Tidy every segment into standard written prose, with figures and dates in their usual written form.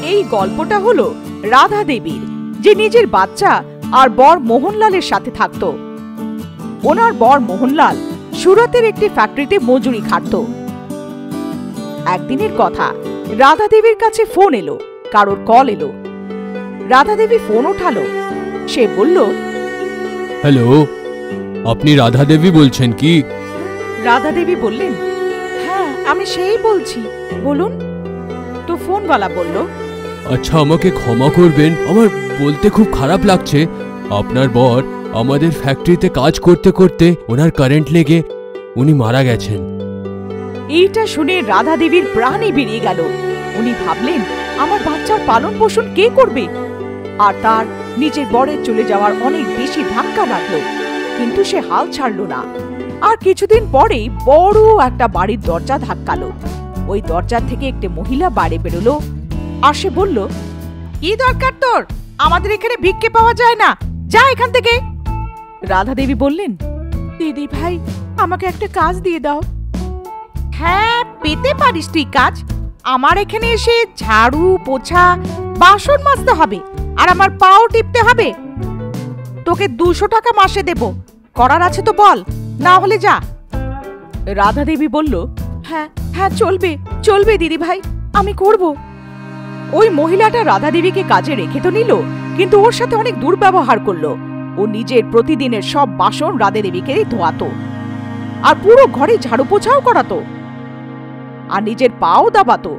এই গল্পটা হলো রাধা দেবীর, যে নিজের বাচ্চা আর বর মোহনলালের সাথে থাকত। ওনার বর মোহনলাল সুরতের একটি ফ্যাক্টরিতে মজুরি খাটত। একদিনের কথা, রাধা দেবীর কাছে ফোন এলো, কারোর কল এলো। রাধা দেবী ফোন ওঠালো। সে বলল, হ্যালো, আপনি রাধা দেবী বলছেন কি? রাধা দেবী বললেন, হ্যাঁ আমি সেই বলছি, বলুন। তো ফোনওয়ালা বলল, আচ্ছা আমাকে ক্ষমা করবেন, আমার বলতে খুব খারাপ লাগছে। আপনার বর আমাদের ফ্যাক্টরিতে কাজ করতে করতে ওনার কারেন্ট লেগে উনি মারা গেছেন। এইটা শুনে রাধা দেবীর প্রাণই বেরিয়ে গেল। উনি ভাবলেন, আমার বাচ্চার পালন পোষণ কে করবে? আর তার নিজের বরের চলে যাওয়ার অনেক বেশি ধাক্কা লাগলো, কিন্তু সে হাল ছাড়লো না। আর কিছুদিন পরেই বড় একটা বাড়ির দরজা ধাক্কালো। ওই দরজা থেকে একটা মহিলা বাইরে বেরোলো। আর সে বলল, কি দরকার তোর? আমাদের এখানে ভিক্ষে পাওয়া যায় না, যা এখান থেকে। রাধা দেবী বললেন, দিদি ভাই, আমাকে একটা কাজ দিয়ে দাও। হ্যাঁ, পেতে পারিস তুই কাজ। আমার এখানে এসে ঝাড়ু পোছা বাসন মাজতে হবে, আর আমার পাও টিপতে হবে। তোকে 200 টাকা মাসে দেব, করার আছে তো বল, না হলে যা। রাধা দেবী বলল, হ্যাঁ হ্যাঁ চলবে চলবে দিদি ভাই, আমি করব। ওই মহিলাটা রাধা দেবীকে কাজে রেখে তো নিল, কিন্তু ওর সাথে অনেক দুর্ব্যবহার করলো। ও নিজের প্রতিদিনের সব বাসন রাধা দেবীকে ধোয়াতো, আর পুরো ঘরে ঝাড়ু পোছাও করাতো, আর নিজের পাও দাবাতো।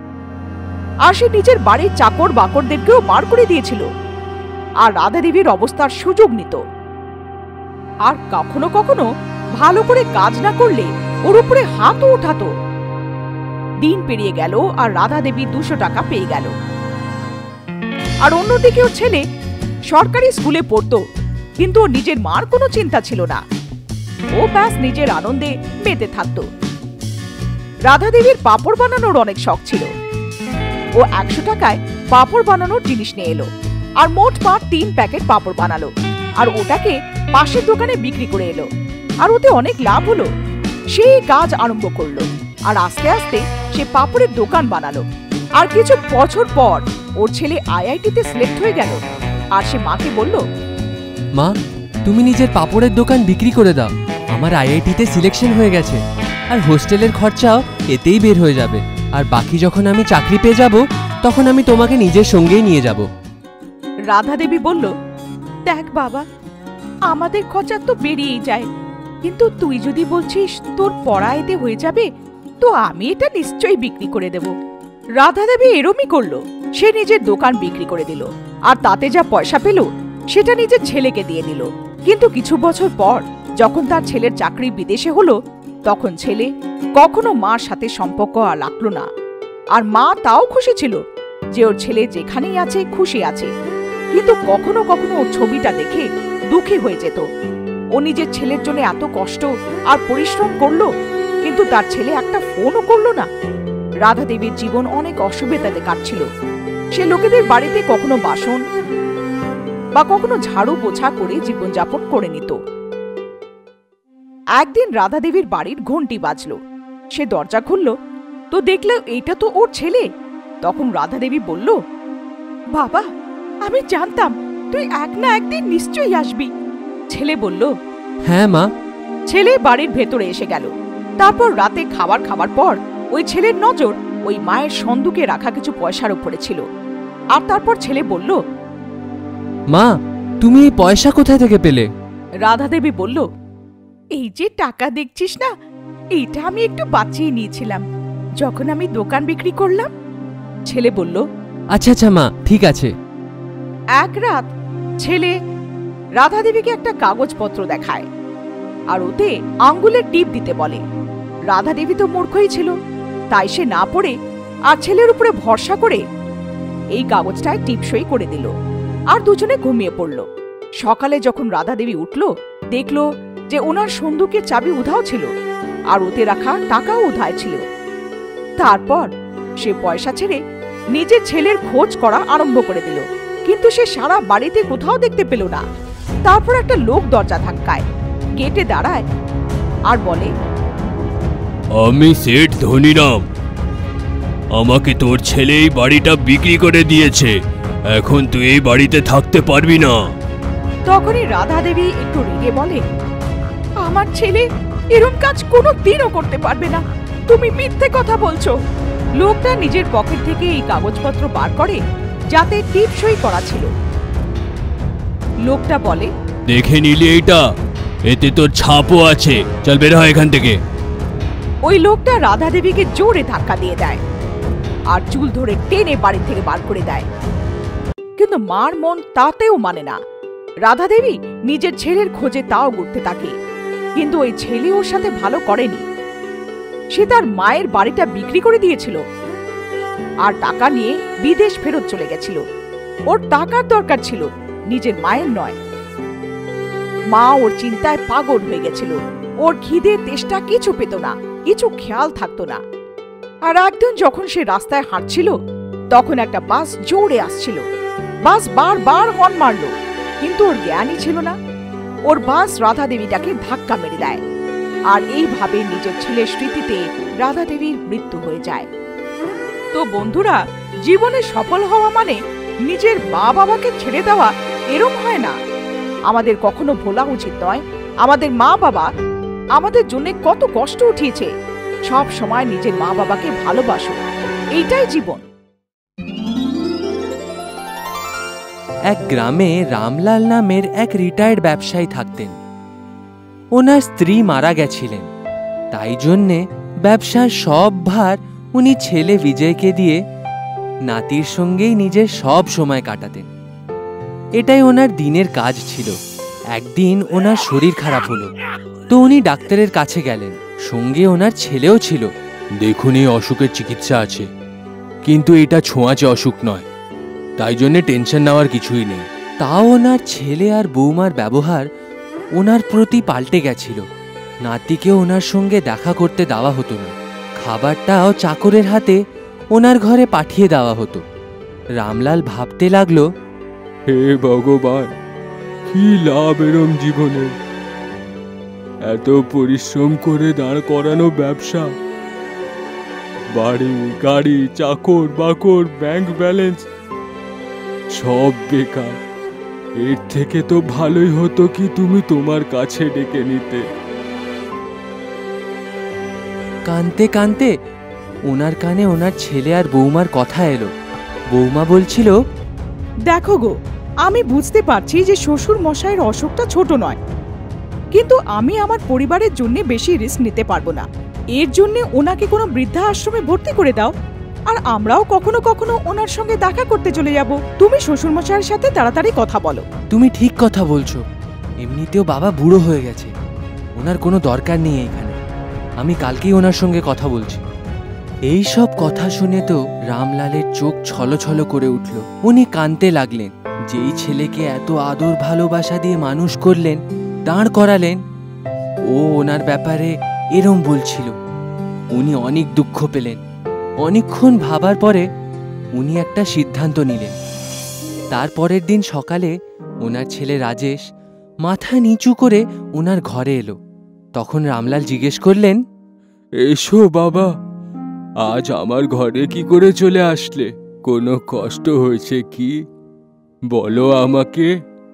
আর সে নিজের বাড়ির চাকর বাকরদেরকেও বার করে দিয়েছিল, আর রাধা দেবীর অবস্থার সুযোগ নিত। আর কখনো কখনো ভালো করে কাজ না করলে ওর উপরে হাতও উঠাতো। দিন পেরিয়ে গেল, আর রাধা দেবী 200 টাকা পেয়ে গেল। আর অন্যদিকে ওর ছেলে সরকারি স্কুলে পড়তো, কিন্তু ওর নিজের মার কোনো চিন্তা ছিল না। ও ব্যাস নিজের আনন্দে মেতে থাকত। রাধা দেবীর পাঁপড় বানানোর অনেক শখ ছিল। ও 100 টাকায় পাঁপড় বানানোর জিনিস নিয়ে এলো, আর মোট 3 প্যাকেট পাঁপড় বানালো, আর ওটাকে পাশের দোকানে বিক্রি করে এলো। আর ওতে অনেক লাভ হলো। সেই কাজ আরম্ভ করলো, আর আস্তে আস্তে সে পাঁপড়ের দোকান বানালো। আর কিছু বছর পর ওর ছেলে আইআইটিতে সিলেক্ট হয়ে গেল। আর সে মাকে বলল, মা, তুমি নিজের পাঁপড়ের দোকান বিক্রি করে দাও, আমার আইআইটিতে সিলেকশন হয়ে গেছে, আর হোস্টেলের খরচাও এতেই বের হয়ে যাবে। আর বাকি যখন আমি চাকরি পেয়ে যাব, তখন আমি তোমাকে নিজের সঙ্গেই নিয়ে যাব। রাধা দেবী বলল, দেখ বাবা, আমাদের খরচা তো বেরিয়েই যায়, কিন্তু তুই যদি বলছিস তোর পড়া এতে হয়ে যাবে, তো আমি এটা নিশ্চয়ই বিক্রি করে দেব। রাধা দেবী এরমই করলো। সে নিজের দোকান বিক্রি করে দিল, আর তাতে যা পয়সা পেল সেটা নিজের ছেলেকে দিয়ে দিল। কিন্তু কিছু বছর পর যখন তার ছেলের চাকরি বিদেশে হলো, তখন ছেলে কখনো মার সাথে সম্পর্ক আর রাখলো না। আর মা তাও খুশি ছিল যে ওর ছেলে যেখানেই আছে খুশি আছে, কিন্তু কখনো কখনো ওর ছবিটা দেখে দুঃখী হয়ে যেত। ও নিজের ছেলের জন্য এত কষ্ট আর পরিশ্রম করলো, কিন্তু তার ছেলে একটা ফোনও করলো না। রাধা দেবীর জীবন অনেক অসুবিধাতে কাটছিল। সে লোকেদের বাড়িতে কখনো বাসন বা কখনো ঝাড়ু পোছা করে জীবনযাপন করে নিত। একদিন রাধা দেবীর বাড়ির ঘন্টি বাজলো। সে দরজা খুলল, তো দেখলো এইটা তো ওর ছেলে। তখন রাধা দেবী বলল, বাবা, আমি জানতাম তুই এক না একদিন নিশ্চয়ই আসবি। ছেলে বলল, হ্যাঁ মা। ছেলে বাড়ির ভেতরে এসে গেল। তারপর রাতে খাবার খাবার পর ওই ছেলের নজর ওই মায়ের সন্দুকে রাখা কিছু পয়সার উপরে ছিল। আর তারপর ছেলে বলল, মা, তুমি এই পয়সা কোথায় থেকে পেলে? রাধা দেবী বলল, এই যে টাকা দেখছিস না, এইটা আমি একটু বাঁচিয়ে নিয়েছিলাম যখন আমি দোকান বিক্রি করলাম। ছেলে বলল, আচ্ছা আচ্ছা মা, ঠিক আছে। এক রাত ছেলে রাধা দেবীকে একটা কাগজপত্র দেখায়, আর ওতে আঙ্গুলের টিপ দিতে বলে। রাধা দেবী তো মূর্খই ছিল, তাই সে না পড়ে আর ছেলের উপরে ভরসা করে এই কাগজটায় টিপসই করে দিল। আর দুজনে ঘুমিয়ে পড়ল। সকালে যখন রাধা দেবী উঠল, দেখল যে ওনার সন্দুকের চাবি উধাও ছিল, আর ওতে রাখা টাকাও উধায় ছিল। তারপর সে পয়সা ছেড়ে নিজের ছেলের খোঁজ করা আরম্ভ করে দিল, কিন্তু সে সারা বাড়িতে কোথাও দেখতে পেল না। তারপর একটা লোক দরজা ধাক্কায়, গেটে দাঁড়ায় আর বলে, আমি সেঠ ধনীরাম। আমাকে তোর ছেলে এই বাড়িটা বিক্রি করে দিয়েছে, এখন তুই এই বাড়িতে থাকতে পারবি না। তখনই রাধা দেবী একটু রেগে বলে, আমার ছেলে এরম কাজ কোনো দিনও করতে পারবে না, তুমি মিথ্যে কথা বলছো। লোকটা নিজের পকেট থেকে এই কাগজপত্র বার করে যাতে টিপসই করা ছিল। লোকটা বলে, দেখে নিলি এইটা, এতে তোর ছাপও আছে, চল বের হয় এখান থেকে। ওই লোকটা রাধা দেবীকে জোরে ধাক্কা দিয়ে দেয় আর চুল ধরে টেনে বাড়ি থেকে বার করে দেয়। কিন্তু মার মন তাতেও মানে না। রাধা দেবী নিজের ছেলের খোঁজে তাও ঘুরতে থাকে, কিন্তু ওই ছেলে ওর সাথে ভালো করেনি। সে তার মায়ের বাড়িটা বিক্রি করে দিয়েছিল আর টাকা নিয়ে বিদেশ ফেরত চলে গেছিল। ওর টাকার দরকার ছিল, নিজের মায়ের নয়। মা ওর চিন্তায় পাগল হয়ে গেছিল। ওর খিদে তেষ্টা কিছু পেত না, কিছু খেয়াল থাকতো না। আর একদিন যখন সে রাস্তায় হাঁটছিল, তখন একটা বাস জোরে আসছিল। বাস বারবার হর্ন মারল, কিন্তু ওর জ্ঞানই ছিল না। ওর বাস রাধা দেবীটাকে ধাক্কা মেরে দেয়, আর এইভাবে নিজের ছেলের স্মৃতিতে রাধা দেবীর মৃত্যু হয়ে যায়। তো বন্ধুরা, জীবনে সফল হওয়া মানে নিজের মা বাবাকে ছেড়ে দেওয়া এরম হয় না। আমাদের কখনো ভোলা উচিত নয়, আমাদের মা বাবা আমাদের জন্য কত কষ্ট উঠিয়েছে। সব সময় নিজের মা বাবাকে ভালোবাসো, এইটাই জীবন। এক গ্রামে রামলাল নামের এক রিটায়ার্ড ব্যবসায়ী থাকতেন। ওনার স্ত্রী মারা গেছিলেন, তাই জন্যে ব্যবসার সব ভার উনি ছেলে বিজয়কে দিয়ে নাতির সঙ্গেই নিজের সব সময় কাটাতেন। এটাই ওনার দিনের কাজ ছিল। একদিন ওনার শরীর খারাপ হলো, তো উনি ডাক্তারের কাছে গেলেন, সঙ্গে ওনার ছেলেও ছিল। দেখুন, এই অসুখের চিকিৎসা আছে, কিন্তু এটা ছোঁয়াচে অসুখ নয়, তাই জন্য টেনশন নেওয়ার কিছুই নেই। তাও ওনার ছেলে আর বৌমার ব্যবহার ওনার প্রতি পাল্টে গেছিল। নাতিকে ওনার সঙ্গে দেখা করতে দেওয়া হতো না, খাবারটাও চাকরের হাতে ওনার ঘরে পাঠিয়ে দেওয়া হতো। রামলাল ভাবতে লাগলো, হে ভগবান, কি লাভ এরম জীবনে? এত পরিশ্রম করে দাঁড় করানো ব্যবসা, বাড়ি গাড়ি, চাকর বাকর, ব্যাংক ব্যালেন্স সব বেকার। এর থেকে তো ভালোই হতো কি তুমি তোমার কাছে ডেকে নিতে। কানতে কানতে ওনার কানে ওনার ছেলে আর বৌমার কথা এলো। বৌমা বলছিল, দেখো গো, আমি বুঝতে পারছি যে শ্বশুর মশাইয়ের অসুখটা ছোট নয়, কিন্তু আমি আমার পরিবারের জন্য বেশি রিস্ক নিতে পারবো না। এর জন্য ওনাকে কোনো বৃদ্ধা আশ্রমে ভর্তি করে দাও, আর আমরাও কখনো কখনো ওনার সঙ্গে দেখা করতে চলে যাব। তুমি শ্বশুর মশাইয়ের সাথে তাড়াতাড়ি কথা বলো। তুমি ঠিক কথা বলছো, এমনিতেও বাবা বুড়ো হয়ে গেছে, ওনার কোনো দরকার নেই এখানে। আমি কালকেই ওনার সঙ্গে কথা বলছি। এই সব কথা শুনে তো রামলালের চোখ ছলছল করে উঠল। উনি কাঁদতে লাগলেন। যেই ছেলেকে এত আদর ভালোবাসা দিয়ে মানুষ করলেন, দাঁড় করালেন, ও ওনার ব্যাপারে এরম বলছিল। উনি অনেক দুঃখ পেলেন। অনেকক্ষণ ভাবার পরে উনি একটা সিদ্ধান্ত নিলেন। তারপরের দিন সকালে ওনার ছেলে রাজেশ মাথা নিচু করে ওনার ঘরে এলো। তখন রামলাল জিজ্ঞেস করলেন, এসো বাবা, আজ আমার ঘরে কি করে চলে আসলে? কোনো কষ্ট হয়েছে কি? বলো আমাকে।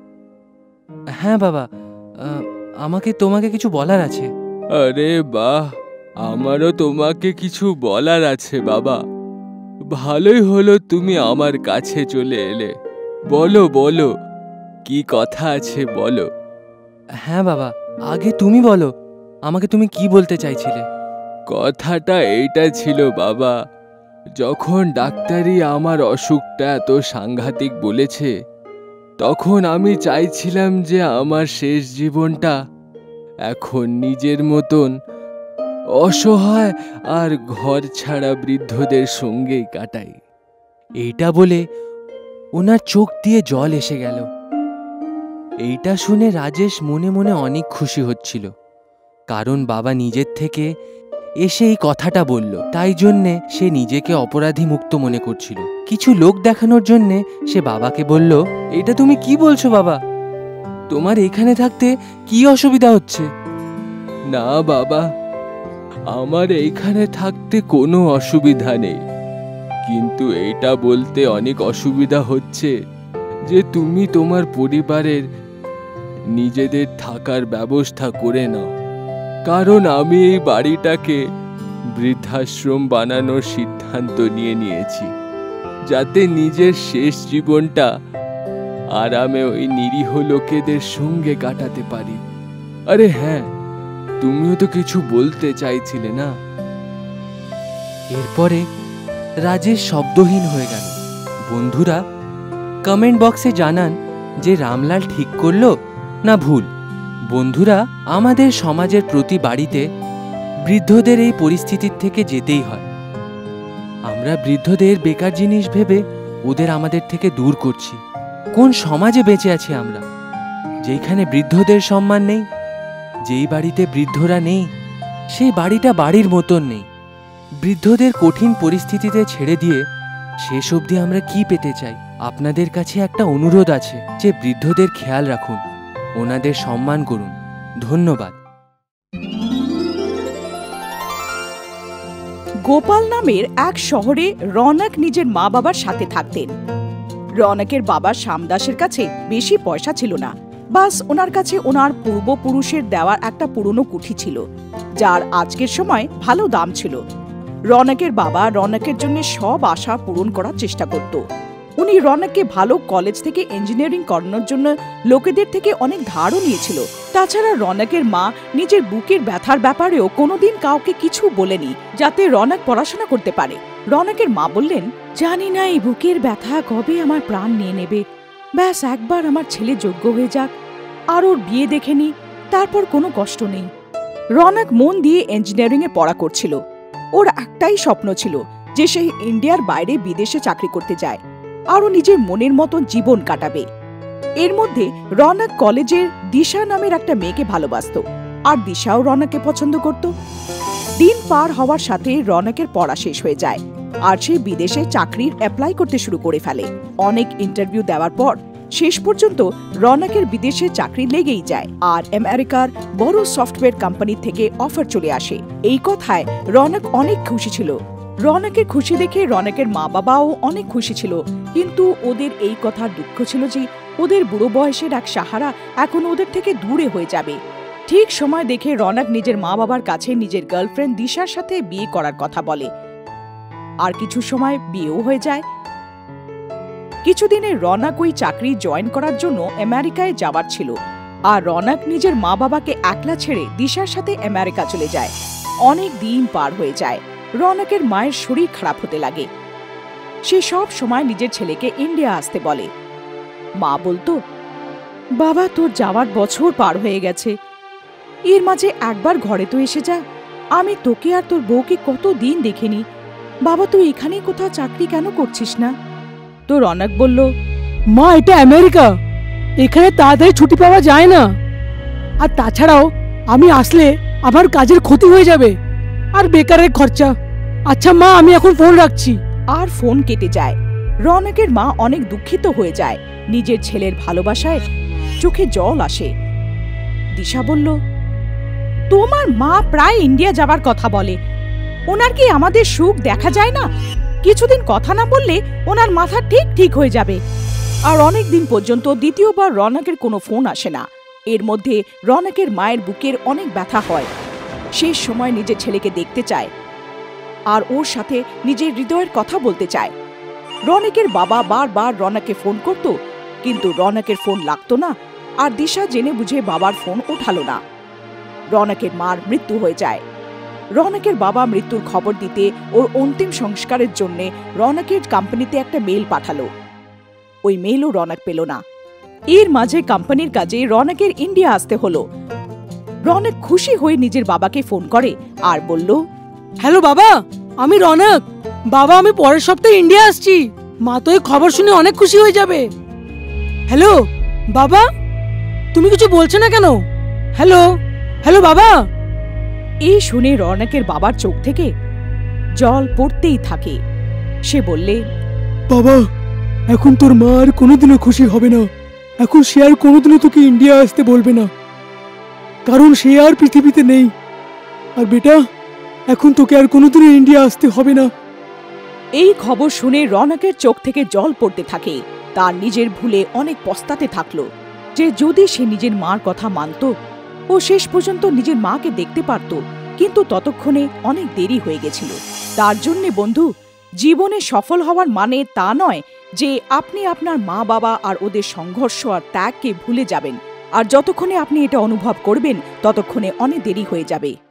হ্যাঁ বাবা, আমাকে তোমাকে কিছু বলার আছে। আরে বাহ, আমারও তোমাকে কিছু বলার আছে বাবা। ভালোই হলো তুমি আমার কাছে চলে এলে। বলো বলো, কি কথা আছে বলো। হ্যাঁ বাবা, আগে তুমি বলো, আমাকে তুমি কি বলতে চাইছিলে? কথাটা এইটা ছিল বাবা, যখন ডাক্তারি আমার অসুখটা এত সাংঘাতিক বলেছে, তখন আমি চাইছিলাম যে আমার শেষ জীবনটা এখন নিজের মতন অসহায় আর ঘর ছাড়া বৃদ্ধদের সঙ্গেই কাটাই। এইটা বলে ওনার চোখ দিয়ে জল এসে গেল। এইটা শুনে রাজেশ মনে মনে অনেক খুশি হচ্ছিল, কারণ বাবা নিজের থেকে এসে এই কথাটা বলল। তাই জন্যে সে নিজেকে অপরাধী মুক্ত মনে করছিল। কিছু লোক দেখানোর জন্যে সে বাবাকে বলল, এটা তুমি কি বলছো বাবা? তোমার এখানে থাকতে কি অসুবিধা হচ্ছে? না বাবা, আমার এইখানে থাকতে কোনো অসুবিধা নেই, কিন্তু এটা বলতে অনেক অসুবিধা হচ্ছে যে তুমি তোমার পরিবারের নিজেদের থাকার ব্যবস্থা করে নাও, কারণ আমি এই বাড়িটাকে বৃদ্ধাশ্রম বানানোর সিদ্ধান্ত নিয়েছি, যাতে নিজের শেষ জীবনটা আরামে ওই নিরীহ লোকেদের সঙ্গে কাটাতে পারি। আরে হ্যাঁ, তুমিও তো কিছু বলতে চাইছিলে না? এরপরে রাজেশ শব্দহীন হয়ে গেল। বন্ধুরা কমেন্ট বক্সে জানান যে রামলাল ঠিক করলো না ভুল। বন্ধুরা, আমাদের সমাজের প্রতি বাড়িতে বৃদ্ধদের এই পরিস্থিতির থেকে যেতেই হয়। আমরা বৃদ্ধদের বেকার জিনিস ভেবে ওদের আমাদের থেকে দূর করছি। কোন সমাজে বেঁচে আছি আমরা, যেখানে বৃদ্ধদের সম্মান নেই? যেই বাড়িতে বৃদ্ধরা নেই, সেই বাড়িটা বাড়ির মতন নেই। বৃদ্ধদের কঠিন পরিস্থিতিতে ছেড়ে দিয়ে শেষ অবধি আমরা কি পেতে চাই? আপনাদের কাছে একটা অনুরোধ আছে যে বৃদ্ধদের খেয়াল রাখুন, ওনাদের সম্মান করুন। ধন্যবাদ। গোপাল নামের এক শহরে রনক নিজের মা বাবার সাথে থাকতেন। রনকের বাবা শ্যামদাসের কাছে বেশি পয়সা ছিল না, বাস ওনার কাছে ওনার পূর্বপুরুষের দেওয়ার একটা পুরনো কুঠি ছিল, যার আজকের সময় ভালো দাম ছিল। রনকের বাবা রনকের জন্য সব আশা পূরণ করার চেষ্টা করত। উনি রনককে ভালো কলেজ থেকে ইঞ্জিনিয়ারিং করানোর জন্য লোকেদের থেকে অনেক ধারও নিয়েছিল। তাছাড়া রনকের মা নিজের বুকের ব্যথার ব্যাপারেও কোনোদিন কাউকে কিছু বলেনি, যাতে রনক পড়াশোনা করতে পারে। রনকের মা বললেন, জানি না এই বুকের ব্যথা কবে আমার প্রাণ নিয়ে নেবে, ব্যাস একবার আমার ছেলে যোগ্য হয়ে যাক, আর ওর বিয়ে দেখে নি, তারপর কোনো কষ্ট নেই। রনক মন দিয়ে ইঞ্জিনিয়ারিংয়ে পড়া করছিল। ওর একটাই স্বপ্ন ছিল যে সে ইন্ডিয়ার বাইরে বিদেশে চাকরি করতে যায়, আরও নিজের মনের মতন জীবন কাটাবে। এর মধ্যে রনক কলেজের দিশা নামের একটা মেয়েকে ভালোবাসত, আর দিশাও রনককে পছন্দ করত। দিন পার হওয়ার সাথে রনকের পড়া শেষ হয়ে যায়, আর সে বিদেশে চাকরির অ্যাপ্লাই করতে শুরু করে ফেলে। অনেক ইন্টারভিউ দেওয়ার পর শেষ পর্যন্ত রনকের বিদেশে চাকরি লেগেই যায়, আর আমেরিকার বড় সফটওয়্যার কোম্পানি থেকে অফার চলে আসে। এই কথায় রনক অনেক খুশি ছিল। রনকের খুশি দেখে রনকের মা বাবাও অনেক খুশি ছিল, কিন্তু ওদের এই কথার দুঃখ ছিল যে ওদের বুড়ো বয়সের এক সাহারা এখন ওদের থেকে দূরে হয়ে যাবে। ঠিক সময় দেখে রনক নিজের মা বাবার কাছে নিজের গার্লফ্রেন্ড দিশার সাথে বিয়ে করার কথা বলে, আর কিছু সময় বিয়েও হয়ে যায়। কিছুদিনে রনক ওই চাকরি জয়েন করার জন্য আমেরিকায় যাবার ছিল, আর রনক নিজের মা বাবাকে একলা ছেড়ে দিশার সাথে আমেরিকা চলে যায়। অনেক দিন পার হয়ে যায়। রনকের মায়ের শরীর খারাপ হতে লাগে। সে সব সময় নিজের ছেলেকে ইন্ডিয়া আসতে বলে। মা বলতো, বাবা তোর যাওয়ার বছর পার হয়ে গেছে, এর মাঝে একবার ঘরে তো এসে যা। আমি তোকে আর তোর বউকে কত দিন দেখিনি, বাবা তুই এখানেই কোথাও চাকরি কেন করছিস না? তো রনক বলল, মা এটা আমেরিকা, এখানে তাড়াতাড়ি ছুটি পাওয়া যায় না, আর তাছাড়াও আমি আসলে আমার কাজের ক্ষতি হয়ে যাবে আর বেকারের খরচা। আচ্ছা মা, আমি এখন ফোন রাখছি। আর ফোন কেটে যায়। রনকের মা অনেক দুঃখিত হয়ে যায়। নিজের ছেলের ভালোবাসায় চোখে জল আসে। দিশা বলল, তোমার মা প্রায় ইন্ডিয়া যাবার কথা বলে, ওনার কি আমাদের সুখ দেখা যায় না? কিছুদিন কথা না বললে ওনার মাথা ঠিক হয়ে যাবে। আর অনেক দিন পর্যন্ত দ্বিতীয়বার রনকের কোনো ফোন আসে না। এর মধ্যে রনকের মায়ের বুকের অনেক ব্যথা হয়। শেষ সময় নিজের ছেলেকে দেখতে চায়, আর ওর সাথে নিজের হৃদয়ের কথা বলতে চায়। রনকের বাবা বারবার রনককে ফোন করত, কিন্তু রনকের ফোন লাগতো না, আর দিশা জেনে বুঝে বাবার ফোন ওঠালো না। রনকের মার মৃত্যু হয়ে যায়। রনকের বাবা মৃত্যুর খবর দিতে ওর অন্তিম সংস্কারের জন্য রনকের কোম্পানিতে একটা মেল পাঠালো। ওই মেলও রনক পেল না। এর মাঝে কোম্পানির কাজে রনকের ইন্ডিয়া আসতে হলো। রনক খুশি হয়ে নিজের বাবাকে ফোন করে আর বলল, হ্যালো বাবা, আমি রনক। বাবা, আমি পরের সপ্তাহে ইন্ডিয়া আসছি। মা তো এই খবর শুনে অনেক খুশি হয়ে যাবে। হ্যালো বাবা, তুমি কিছু বলছো না কেন? হ্যালো হ্যালো বাবা। এই শুনে রনকের বাবার চোখ থেকে জল পড়তেই থাকে। সে বললে, বাবা, এখন তোর মা আর কোনোদিনও খুশি হবে না। এখন সে আর কোনোদিনও তোকে ইন্ডিয়া আসতে বলবে না, কারণ সে আর পৃথিবীতে নেই। আর বেটা, এখন তোকে আর কোনোদিনও ইন্ডিয়া আসতে হবে না। এই খবর শুনে রনকের চোখ থেকে জল পড়তে থাকে। তার নিজের ভুলে অনেক পস্তাতে থাকলো যে যদি সে নিজের মার কথা মানত ও শেষ পর্যন্ত নিজের মাকে দেখতে পারত, কিন্তু ততক্ষণে অনেক দেরি হয়ে গেছিল। তার জন্যে বন্ধু, জীবনে সফল হওয়ার মানে তা নয় যে আপনি আপনার মা বাবা আর ওদের সংঘর্ষ আর ত্যাগকে ভুলে যাবেন, আর যতক্ষণে আপনি এটা অনুভব করবেন ততক্ষণে অনেক দেরি হয়ে যাবে।